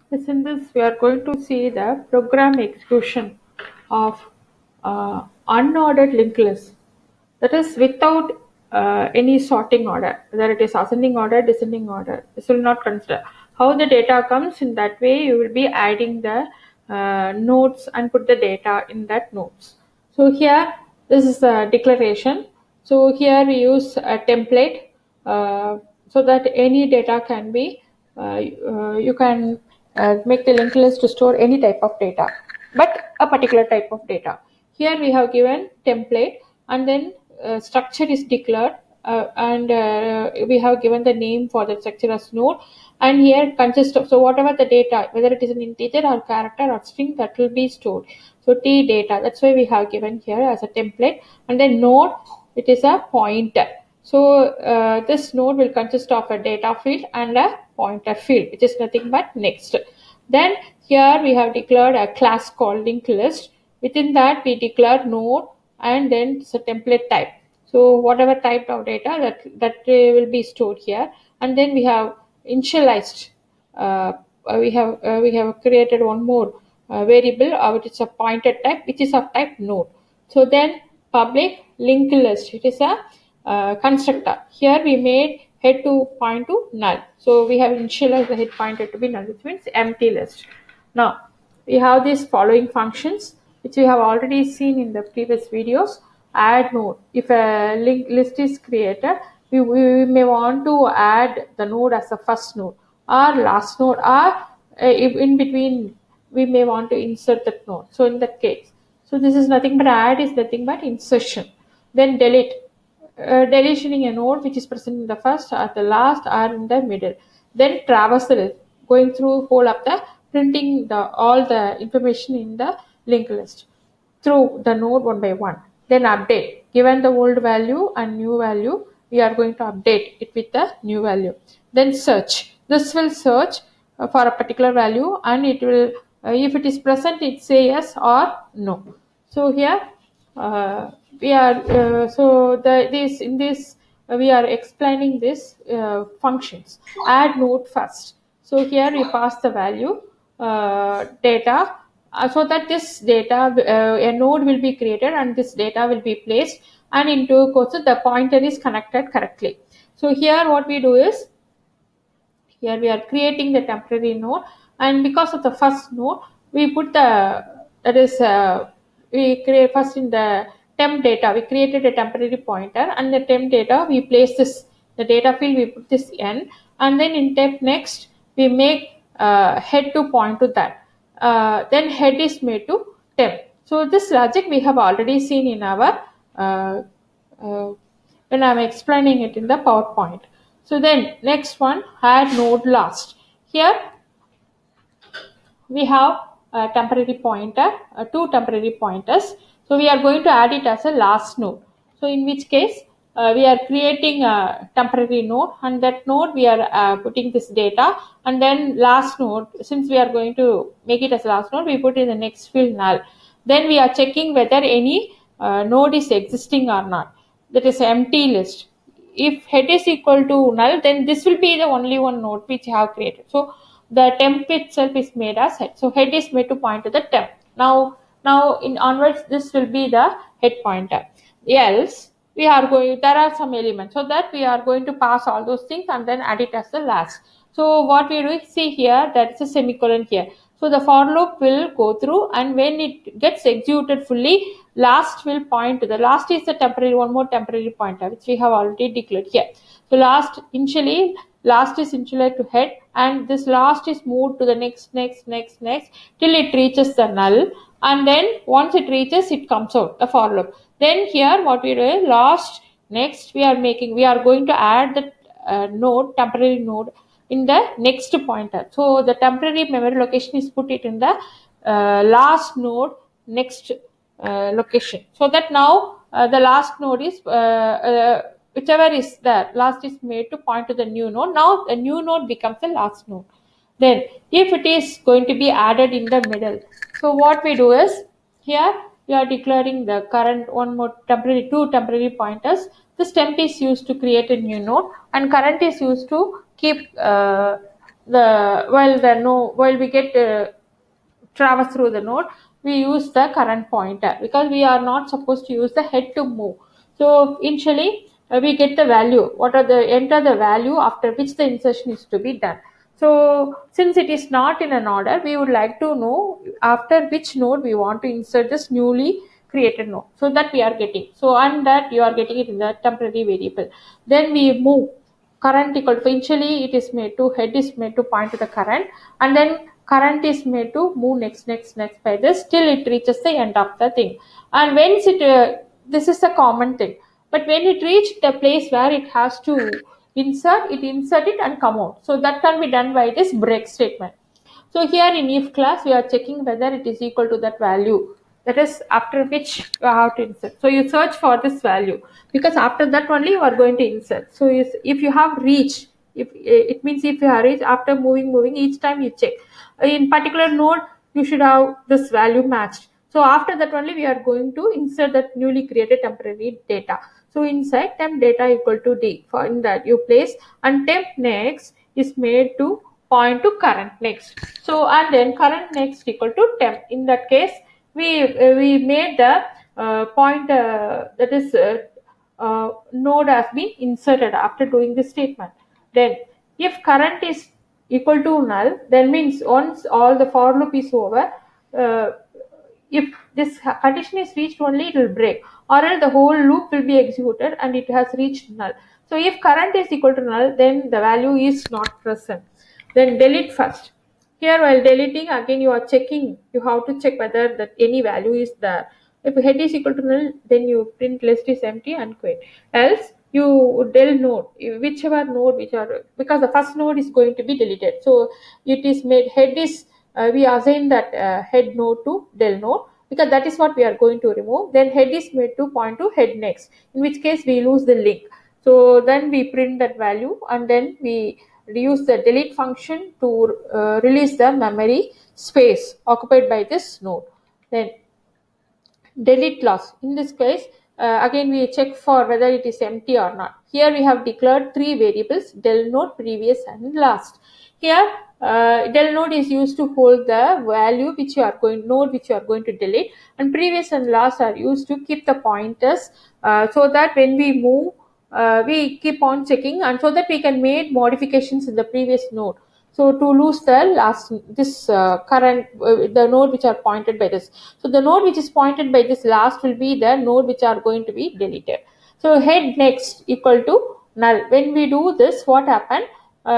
Yes, in this, we are going to see the program execution of unordered linked list. That is without any sorting order, whether it is ascending order, descending order. This will not consider. How the data comes in that way, you will be adding the nodes and put the data in that nodes. So here, this is a declaration. So here we use a template so that any data can be, you can make the linked list to store any type of data, but a particular type of data. Here we have given template, and then structure is declared, and we have given the name for the structure as node, and here consists of, so whatever the data, whether it is an integer or character or string, that will be stored. So t data, that's why we have given here as a template, and then node, it is a pointer. So this node will consist of a data field and a pointer field, which is nothing but next. Then here we have declared a class called linked list. Within that we declare node, and then it's a template type. So whatever type of data that will be stored here, and then we have initialized. We have created one more variable, which is a pointer type, which is of type node. So then public linked list, it is a constructor. Here we made head to point to null. So we have initialized the head pointer to be null, which means empty list. Now we have these following functions, which we have already seen in the previous videos. Add node. If a linked list is created, we may want to add the node as the first node or last node, or if in between we may want to insert that node. So in that case, so this is nothing but add is nothing but insertion. Then delete. Deletioning a node which is present in the first or the last or in the middle. Then traversal, going through whole of the printing all the information in the linked list through the node one by one. Then update, given the old value and new value, we are going to update it with the new value. Then search, this will search for a particular value, and it will, if it is present, it say yes or no. So here we are so the this in this we are explaining this functions. Add node first. So here we pass the value data, so that this data, a node will be created and this data will be placed, and into course the pointer is connected correctly. So here what we do is, here we are creating the temporary node, and because of the first node we put the, that is we create first in the temp data we created a temporary pointer, and the temp data we place this, the data field we put this n, and then in temp next we make head to point to that, then head is made to temp. So this logic we have already seen in our when I am explaining it in the PowerPoint. So then next one, add node last. Here we have a temporary pointer, two temporary pointers. So we are going to add it as a last node. So in which case we are creating a temporary node, and that node we are putting this data, and then last node, since we are going to make it as last node, we put in the next field null. Then we are checking whether any node is existing or not. That is empty list. If head is equal to null, then this will be the only one node which I have created. So the temp itself is made as head. So head is made to point to the temp. Now in onwards, this will be the head pointer. Else we are going, there are some elements, so that we are going to pass all those things and then add it as the last. So what we do, see here, that is a semicolon here. So the for loop will go through, and when it gets executed fully, last will point to the last is the temporary, one more temporary pointer which we have already declared here. So last is initialized to head, and this last is moved to the next till it reaches the null, and then once it reaches, it comes out the for loop. Then here what we do is last next we are going to add the temporary node in the next pointer. So the temporary memory location is put it in the last node next location, so that now the last node is whichever is there, last is made to point to the new node. Now the new node becomes the last node. Then if it is going to be added in the middle, so what we do is, here we are declaring the current one more temporary, two temporary pointers. This temp is used to create a new node, and current is used to keep while we get traverse through the node, we use the current pointer because we are not supposed to use the head to move. So initially we get the value, enter the value after which the insertion is to be done. So since it is not in an order, we would like to know after which node we want to insert this newly created node. So that we are getting. So and that you are getting it in the temporary variable. Then we move current equal to, initially it is made to, head is made to point to the current, and then current is made to move next by this till it reaches the end of the thing. And when this is a common thing, but when it reached the place where it has to insert it and come out. So that can be done by this break statement. So here in if class we are checking whether it is equal to that value, that is after which you have to insert. So you search for this value because after that only you are going to insert. So if you have reached, if it means if you have reached, after moving each time you check in particular node you should have this value matched. So after that only we are going to insert that newly created temporary data. So inside temp data equal to d, for in that you place, and temp next is made to point to current next. So and then current next equal to temp. In that case we made the point that is node has been inserted after doing this statement. Then if current is equal to null, then means once all the for loop is over, if this condition is reached only it will break, or else the whole loop will be executed and it has reached null. So if current is equal to null, then the value is not present. Then delete first. Here while deleting, again you are checking, you have to check whether that any value is there. If head is equal to null, then you print list is empty and quit. Else you del node, whichever node because the first node is going to be deleted. So it is made head is, we assign that head node to del node because that is what we are going to remove. Then head is made to point to head next, in which case we lose the link. So then we print that value and then we use the delete function to release the memory space occupied by this node. Then delete loss. In this case, again we check for whether it is empty or not. Here we have declared three variables: del node, previous, and last. Here del node is used to hold the value which you are going to delete, and previous and last are used to keep the pointers so that when we move we keep on checking, and so that we can make modifications in the previous node. So to lose the last, this current, the node which are pointed by this. So the node which is pointed by this last will be the node which are going to be deleted. So head next equal to null. When we do this, what happen?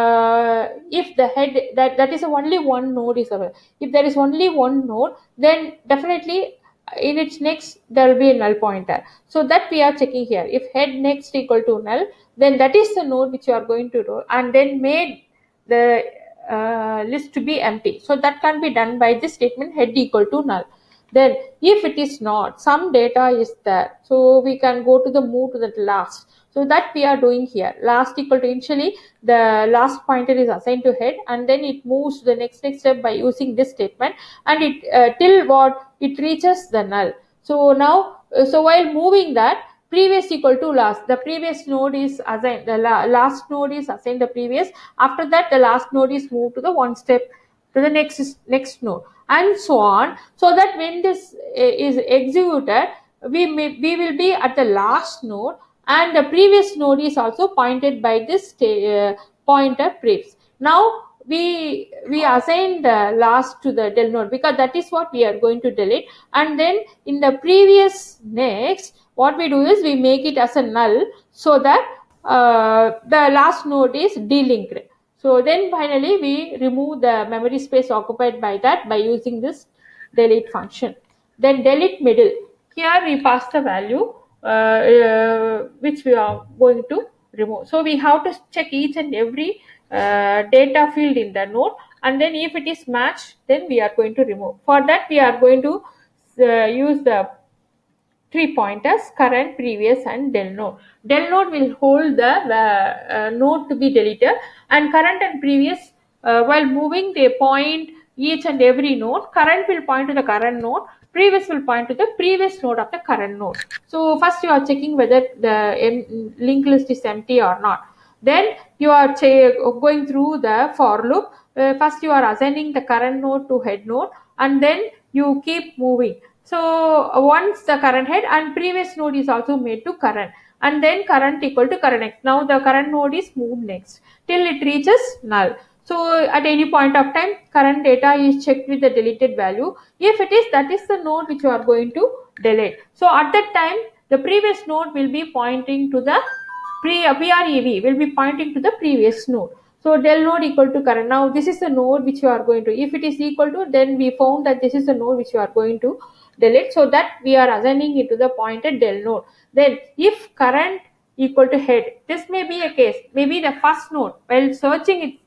If the head, that is only one node is available. If there is only one node, then definitely in its next there will be a null pointer. So that we are checking here. If head next equal to null, then that is the node which you are going to do, and then made the list to be empty. So that can be done by this statement head equal to null. Then if it is not, some data is there, so we can go to the move to the last. So that we are doing here. Last equal to, initially the last pointer is assigned to head, and then it moves to the next step by using this statement, and it till what it reaches the null. So now so while moving that, previous equal to last, the previous node is assigned, the last node is assigned the previous. After that the last node is moved to the one step to the next node, and so on, so that when this is executed, we will be at the last node, and the previous node is also pointed by this pointer prefix. Now we assign the last to the del node because that is what we are going to delete, and then in the previous next, what we do is we make it as a null, so that the last node is delinked. So then finally we remove the memory space occupied by that by using this delete function. Then delete middle. Here we pass the value which we are going to remove. So we have to check each and every data field in the node, and then if it is matched, then we are going to remove. For that we are going to use the three pointers: current, previous, and del node. Del node will hold the node to be deleted, and current and previous while moving they point each and every node. Current will point to the current node, previous will point to the previous node of the current node. So first you are checking whether the linked list is empty or not. Then you are going through the for loop. First you are assigning the current node to head node, and then you keep moving. So once the current head and previous node is also made to current, and then current equal to current next. Now the current node is moved next till it reaches null. So at any point of time, current data is checked with the deleted value. If it is, that is the node which you are going to delete. So at that time, the previous node will be pointing to the PREV will be pointing to the previous node. So del node equal to current. Now this is the node which you are going to. If it is equal to, then we found that this is the node which you are going to delete. So that we are assigning it to the pointed del node. Then if current equal to head, this may be a case. Maybe the first node while searching,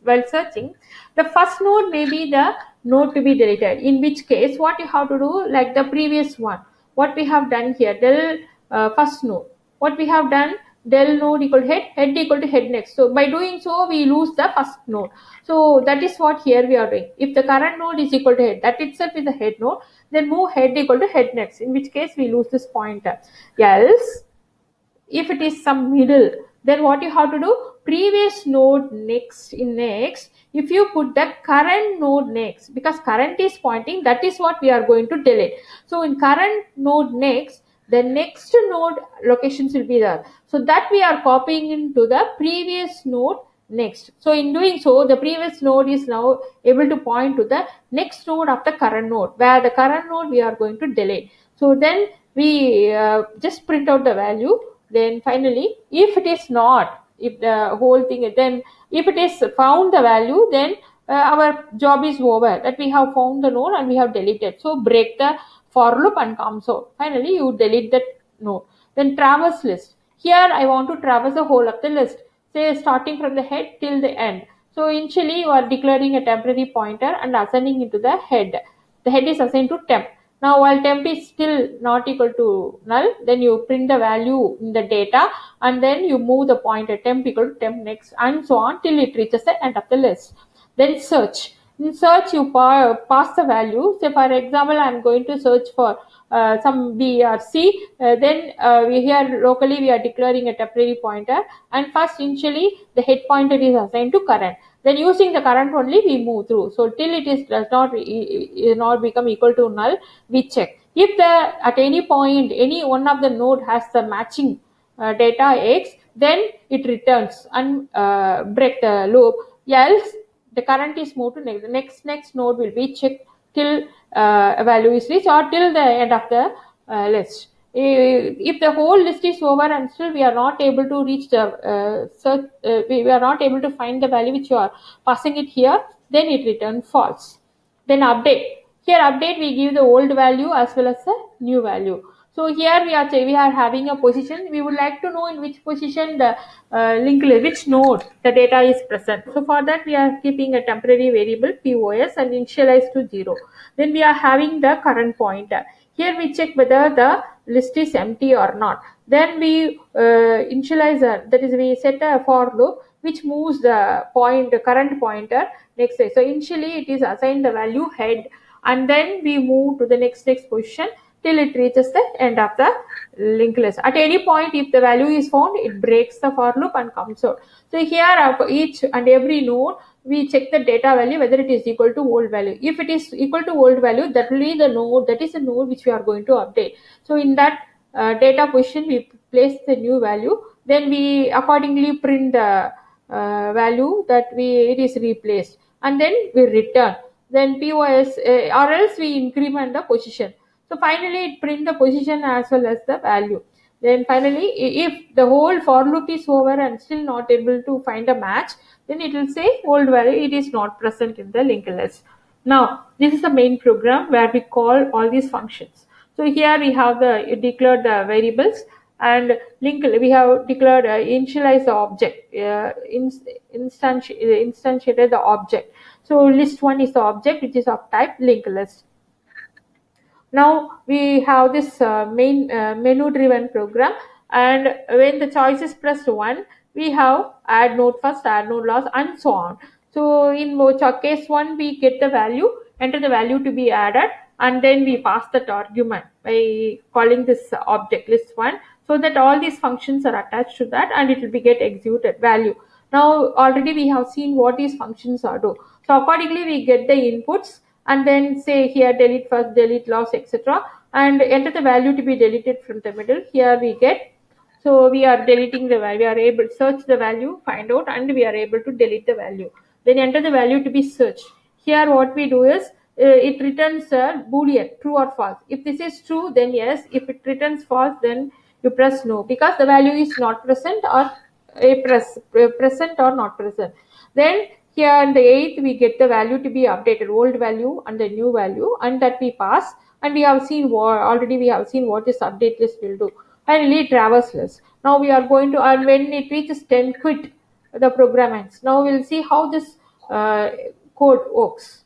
the first node may be the node to be deleted. In which case, what you have to do, like the previous one, what we have done here, del first node. What we have done, del node equal to head equal to head next. So by doing so, we lose the first node. So that is what here we are doing. If the current node is equal to head, that itself is the head node, then move head equal to head next, in which case we lose this pointer. Else, if it is some middle, then what you have to do, previous node next. In next, if you put the current node next, because current is pointing, that is what we are going to delete. So in current node next, the next node locations will be there. So that we are copying into the previous node next. So in doing so, the previous node is now able to point to the next node of the current node, where the current node we are going to delete. So then we just print out the value. Then finally, if it is not, if the whole thing, then if it is found the value, then our job is over, that we have found the node and we have deleted. So break the for loop and comes out. Finally, you delete that node. Then traverse list. Here I want to traverse the whole of the list, say starting from the head till the end. So initially you are declaring a temporary pointer and assigning it to the head. The head is assigned to temp. Now while temp is still not equal to null, then you print the value in the data, and then you move the pointer temp equal to temp next, and so on till it reaches the end of the list. Then search. In search, you pass the value. Say for example, I am going to search for some B or C. Then we here locally we are declaring a temporary pointer, and first initially the head pointer is assigned to current. Then using the current only we move through. So till it is does not become equal to null, we check. If at any point any one of the node has the matching data X, then it returns and break the loop. Else the current is moved to next. The next node will be checked till a value is reached, or till the end of the list. If the whole list is over and still we are not able to reach the search, we are not able to find the value which you are passing it here, then it returns false. Then update. Here update, we give the old value as well as the new value. So here we are having a position. We would like to know in which position the linked list, which node the data is present. So for that we are keeping a temporary variable POS and initialize to 0. Then we are having the current pointer. Here we check whether the list is empty or not. Then we initialize, that is we set a for loop which moves the current pointer next day. So initially it is assigned the value head, and then we move to the next position till it reaches the end of the linked list. At any point, if the value is found, it breaks the for loop and comes out. So here for each and every node, we check the data value whether it is equal to old value. If it is equal to old value, that will be the node, that is the node which we are going to update. So in that data position, we place the new value. Then we accordingly print the value that it is replaced, and then we return. Then POS, or else we increment the position. So finally it print the position as well as the value. Then finally, if the whole for loop is over and still not able to find a match, then it will say old value, it is not present in the linked list. Now this is the main program where we call all these functions. So here we have declared the variables, and we have declared initialize the object, instantiated the object. So list 1 is the object which is of type linked list. Now we have this main menu driven program, and when the choice is pressed 1, we have add node first, add node last, and so on. So in case 1, we get the value, enter the value to be added, and then we pass that argument by calling this object list 1, so that all these functions are attached to that, and it will be get executed value. Now already we have seen what is functions are do. So accordingly we get the inputs and then say here delete first, delete last, etc. and enter the value to be deleted from the middle. Here we get, so we are deleting the value, we are able to search the value, find out, and we are able to delete the value. Then enter the value to be searched. Here what we do is it returns a boolean, true or false. If this is true, then yes. If it returns false, then you press no, because the value is not present or present or not present. Then here in the eighth we get the value to be updated, old value and the new value, and that we pass. And we have seen already we have seen what this update list will do. Finally, traverse list. Now we are going to, and when it reaches 10, quit the program ends. Now we'll see how this code works.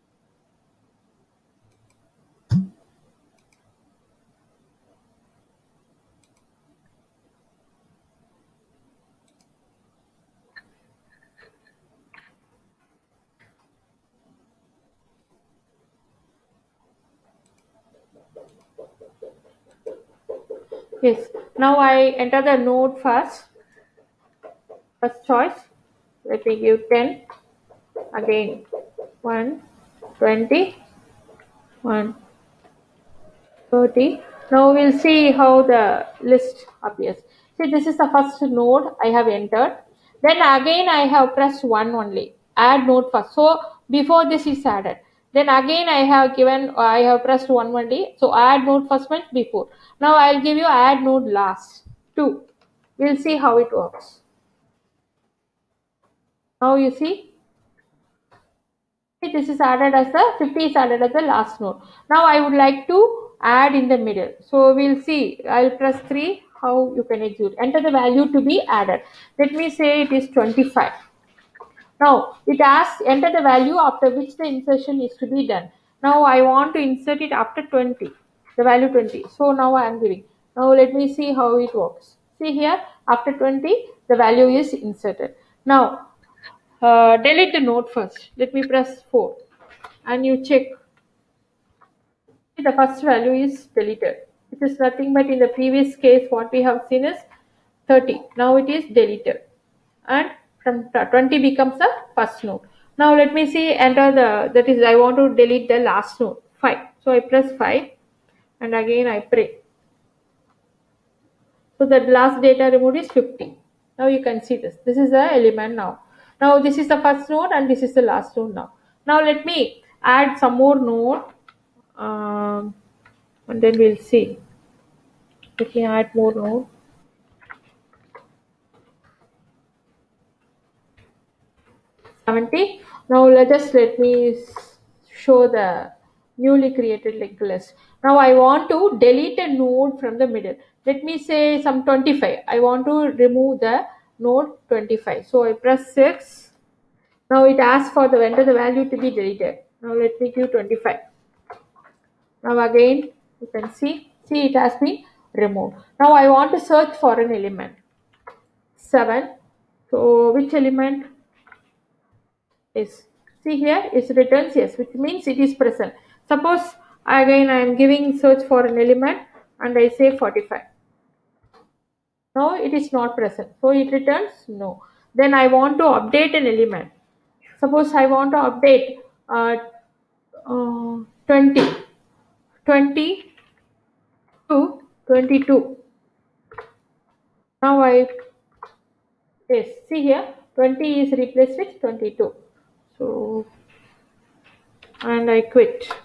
Yes. Now I enter the node first choice. Let me give 10. Again 1, 20, 1, 30. Now we'll see how the list appears. See, this is the first node I have entered. Then again I have pressed 1 only. Add node first. So before this is added. Then again I have pressed 1 only. So add node first means before. Now I'll give you add node last 2. We'll see how it works. Now you see, this is added as the 50 is added as the last node. Now I would like to add in the middle. So we'll see. I'll press 3. How you can execute. Enter the value to be added. Let me say it is 25. Now it asks enter the value after which the insertion is to be done. Now I want to insert it after 20. The value 20. So now I am giving. Now let me see how it works. See here, after 20 the value is inserted. Now delete the node first. Let me press 4 and you check. The first value is deleted. It is nothing but in the previous case what we have seen is 30. Now it is deleted and from 20 becomes the first node. Now let me see, enter that is I want to delete the last node 5. So I press 5 and again I pray. So the last data removed is 50. Now you can see this. This is the element now. Now this is the first node and this is the last node now. Now let me add some more node and then we'll see. Let me add more node. Now let me show the newly created linked list. Now I want to delete a node from the middle. Let me say some 25. I want to remove the node 25. So I press 6. Now it asks for the enter the value to be deleted. Now let me give 25. Now again you can see it has been removed. Now I want to search for an element 7. So which element is, see here is returns yes, which means it is present. Suppose again I am giving search for an element and I say 45. No, it is not present. So it returns no. Then I want to update an element. Suppose I want to update 20 to 22. Now yes, see here 20 is replaced with 22. So and I quit.